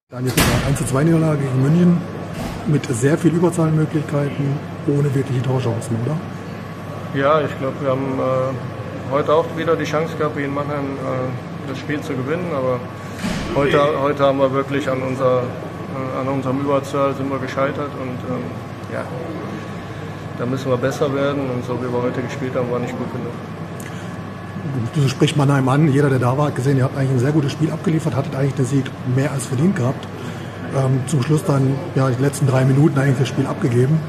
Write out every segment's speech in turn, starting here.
Dann jetzt eine 1:2 Niederlage gegen München mit sehr viel Überzahlmöglichkeiten, ohne wirkliche Torchancen, oder? Ja, ich glaube, wir haben heute auch wieder die Chance gehabt, wie in Mannheim das Spiel zu gewinnen. Aber heute haben wir wirklich an unserem Überzahl sind wir gescheitert und ja, da müssen wir besser werden. Und so wie wir heute gespielt haben, war nicht gut genug. Du sprichst Mannheim an, jeder, der da war, hat gesehen, ihr habt eigentlich ein sehr gutes Spiel abgeliefert, hattet eigentlich den Sieg mehr als verdient gehabt. Zum Schluss dann, ja, die letzten 3 Minuten eigentlich das Spiel abgegeben.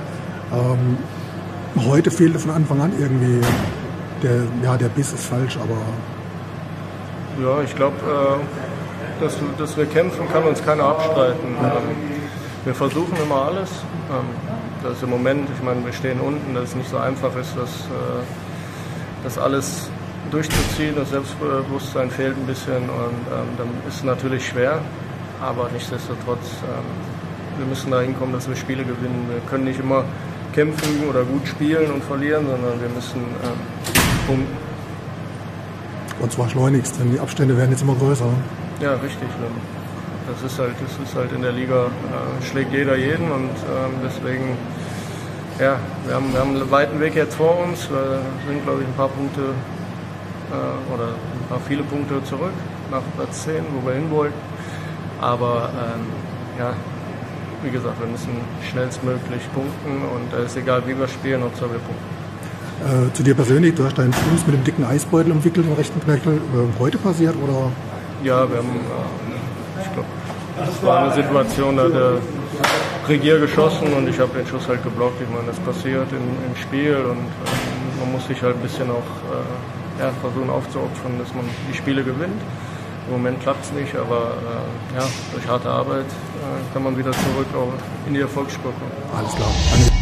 Heute fehlte von Anfang an irgendwie, der Biss ist falsch, aber... Ja, ich glaube, dass wir kämpfen, kann uns keiner abstreiten. Wir versuchen immer alles. Das ist im Moment, ich meine, wir stehen unten, dass es nicht so einfach ist, das alles durchzuziehen. Das Selbstbewusstsein fehlt ein bisschen und dann ist es natürlich schwer, aber nichtsdestotrotz, wir müssen da hinkommen, dass wir Spiele gewinnen. Wir können nicht immer kämpfen oder gut spielen und verlieren, sondern wir müssen punkten. Und zwar schleunigst, denn die Abstände werden jetzt immer größer. Ja, richtig. Das ist halt in der Liga, schlägt jeder jeden und deswegen, ja, wir haben einen weiten Weg jetzt vor uns. Wir sind, glaube ich, ein paar Punkte oder viele Punkte zurück nach Platz 10, wo wir hin wollten. Aber ja, wie gesagt, wir müssen schnellstmöglich punkten und es ist egal, wie wir spielen, Hauptsache wir punkten. Zu dir persönlich, du hast deinen Fuß mit dem dicken Eisbeutel umwickelt im rechten Knöchel. Heute passiert oder? Ja, wir haben, ich glaube, das war eine Situation, da hat der Regier geschossen und ich habe den Schuss halt geblockt. Ich meine, das passiert im Spiel und man muss sich halt ein bisschen auch versuchen aufzuopfern, dass man die Spiele gewinnt. Im Moment klappt es nicht, aber ja, durch harte Arbeit kann man wieder zurück in die Erfolgsspur kommen. Alles klar. Danke.